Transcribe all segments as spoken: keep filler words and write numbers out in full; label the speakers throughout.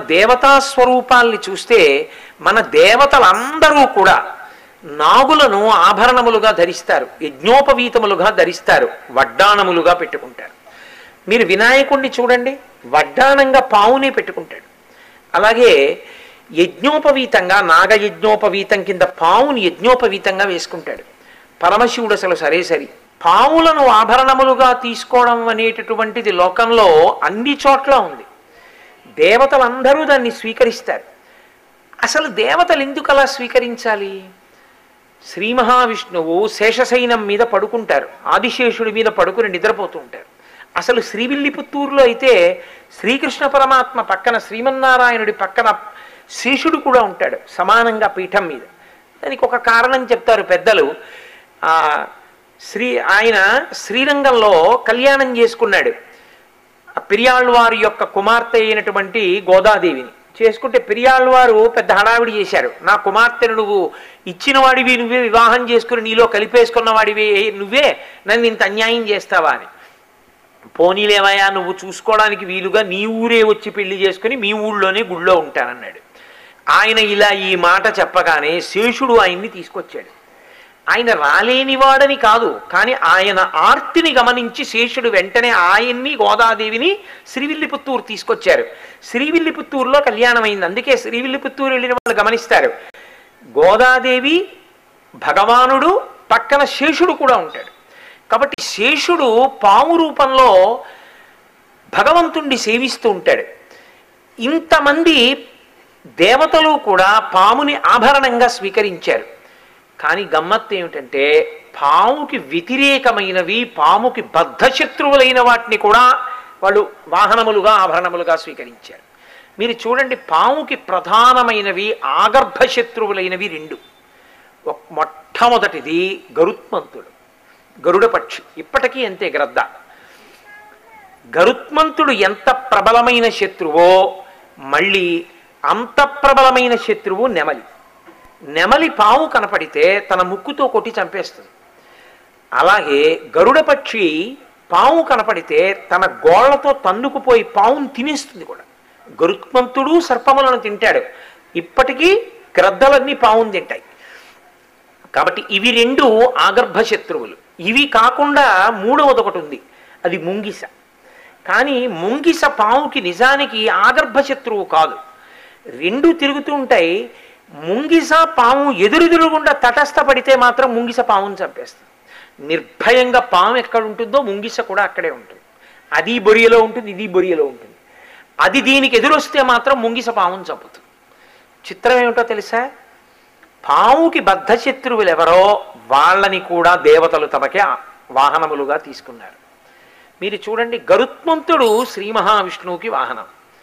Speaker 1: దేవతా స్వరూపాల్ని చూస్తే మన దేవతలందరూ కూడా నాగులను ఆభరణములుగా ధరిస్తారు, యజ్ఞోపవీతములుగా ధరిస్తారు, వడ్డాణములుగా పెట్టుకుంటారు. మీరు వినాయకుడిని చూడండి, వడ్డాణంగా పావునే పెట్టుకుంటాడు. అలాగే యజ్ఞోపవీతంగా నాగయజ్ఞోపవీతం కింద పావుని యజ్ఞోపవీతంగా వేసుకుంటాడు. పరమశివుడు అసలు సరే సరి పావులను ఆభరణములుగా తీసుకోవడం అనేటటువంటిది లోకంలో అన్ని చోట్ల ఉంది. దేవతలందరూ దాన్ని స్వీకరిస్తారు. అసలు దేవతలు ఎందుకు అలా స్వీకరించాలి? శ్రీ మహావిష్ణువు శేషశయనం మీద పడుకుంటారు, ఆదిశేషుడి మీద పడుకుని నిద్రపోతూ ఉంటారు. అసలు శ్రీవిల్లిపుత్తూరులో అయితే శ్రీకృష్ణ పరమాత్మ పక్కన శ్రీమన్నారాయణుడి పక్కన శేషుడు కూడా ఉంటాడు సమానంగా పీఠం మీద. దానికి ఒక కారణం చెప్తారు పెద్దలు. ఆ శ్రీ ఆయన శ్రీరంగంలో కళ్యాణం చేసుకున్నాడు. పెరియాళ్వారి యొక్క కుమార్తె అయినటువంటి గోదాదేవిని చేసుకుంటే పెరియాళ్వారు పెద్ద హడావిడి చేశారు. నా కుమార్తెను నువ్వు ఇచ్చిన వాడివి నువ్వే, వివాహం చేసుకుని నీలో కలిపేసుకున్న వాడివి నువ్వే, నన్ను ఇంత అన్యాయం చేస్తావా అని. పోనీలేవయా, నువ్వు చూసుకోవడానికి వీలుగా నీ ఊరే వచ్చి పెళ్లి చేసుకుని మీ ఊళ్ళోనే గుళ్ళో ఉంటానన్నాడు. ఆయన ఇలా ఈ మాట చెప్పగానే శేషుడు ఆయన్ని తీసుకొచ్చాడు. ఆయన రాలేనివాడని కాదు, కానీ ఆయన ఆర్తిని గమనించి శేషుడు వెంటనే ఆయన్ని గోదాదేవిని శ్రీవిల్లిపుత్తూరు తీసుకొచ్చారు. శ్రీవిల్లిపుత్తూరులో కళ్యాణం అయింది. అందుకే శ్రీవిల్లిపుత్తూరు వెళ్ళిన వాళ్ళు గమనిస్తారు, గోదాదేవి భగవానుడు పక్కన శేషుడు కూడా ఉంటాడు. కాబట్టి శేషుడు పాము రూపంలో భగవంతుణ్ణి సేవిస్తూ ఉంటాడు. ఇంతమంది దేవతలు కూడా పాముని ఆభరణంగా స్వీకరించారు. కానీ గమ్మత్తు ఏమిటంటే పాముకి వ్యతిరేకమైనవి, పాముకి బద్ధశత్రువులైన వాటిని కూడా వాళ్ళు వాహనములుగా ఆభరణములుగా స్వీకరించారు. మీరు చూడండి, పాముకి ప్రధానమైనవి ఆగర్భశత్రువులైనవి రెండు. మొట్టమొదటిది గరుత్మంతుడు, గరుడ పక్షి. ఇప్పటికీ అంతే గ్రద్ద. గరుత్మంతుడు ఎంత ప్రబలమైన శత్రువో మళ్ళీ అంత ప్రబలమైన శత్రువు నెమలి. నెమలి పాము కనపడితే తన ముక్కుతో కొట్టి చంపేస్తుంది. అలాగే గరుడ పక్షి పాము కనపడితే తన గోళ్లతో తన్నుకుపోయి పావును తినేస్తుంది కూడా. గరుత్మంతుడు సర్పములను తింటాడు, ఇప్పటికీ గ్రద్దలన్నీ పావును తింటాయి. కాబట్టి ఇవి రెండు ఆగర్భ శత్రువులు. ఇవి కాకుండా మూడవది ఒకటి ఉంది, అది ముంగిస. కానీ ముంగిస పాముకి నిజానికి ఆగర్భ శత్రువు కాదు. రెండు తిరుగుతూ ఉంటాయి. ముంగిస పాము ఎదురెదురుగుండా తటస్థపడితే మాత్రం ముంగిస పాముని చంపేస్తుంది. నిర్భయంగా పాము ఎక్కడ ఉంటుందో ముంగిస కూడా అక్కడే ఉంటుంది. అది బొరియలో ఉంటుంది, ఇది బొరియలో ఉంటుంది. అది దీనికి ఎదురొస్తే మాత్రం ముంగిస పాముని చంపుతుంది. చిత్రం ఏమిటో తెలుసా? పాముకి బద్ధశత్రువులు ఎవరో వాళ్ళని కూడా దేవతలు తమకే వాహనములుగా తీసుకున్నారు. మీరు చూడండి, గరుత్మంతుడు శ్రీ మహావిష్ణువుకి వాహనం,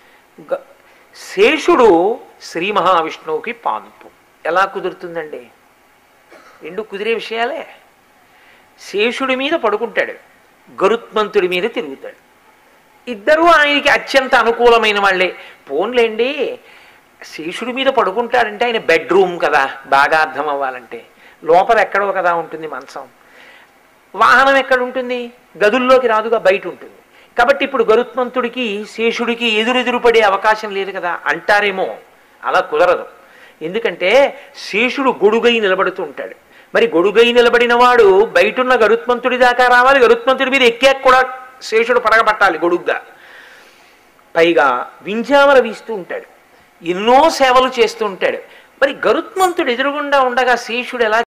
Speaker 1: శేషుడు శ్రీ మహావిష్ణువుకి పాన్పు. ఎలా కుదురుతుందండి? రెండు కుదిరే విషయాలే. శేషుడి మీద పడుకుంటాడు, గరుత్మంతుడి మీద తిరుగుతాడు. ఇద్దరూ ఆయనకి అత్యంత అనుకూలమైన వాళ్ళే. పోన్లేండి, శేషుడి మీద పడుకుంటాడంటే ఆయన బెడ్రూమ్ కదా, బాగా అర్థం అవ్వాలంటే. లోపల ఎక్కడో కదా ఉంటుంది మంచం. వాహనం ఎక్కడ ఉంటుంది? గదుల్లోకి రాదుగా, బయట ఉంటుంది. కాబట్టి ఇప్పుడు గరుత్మంతుడికి శేషుడికి ఎదురెదురు పడే అవకాశం లేదు కదా అంటారేమో. అలా కుదరదు. ఎందుకంటే శేషుడు గొడుగై నిలబడుతూ ఉంటాడు. మరి గొడుగై నిలబడిన వాడు బయటున్న గరుత్మంతుడి దాకా రావాలి, గరుత్మంతుడి మీద ఎక్కాక కూడా శేషుడు పడగబట్టాలి గొడుగ్గా. పైగా వింజామల వీస్తూ ఉంటాడు, ఎన్నో సేవలు చేస్తూ ఉంటాడు. మరి గరుత్మంతుడు ఎదురుగుండా ఉండగా శేషుడు ఎలా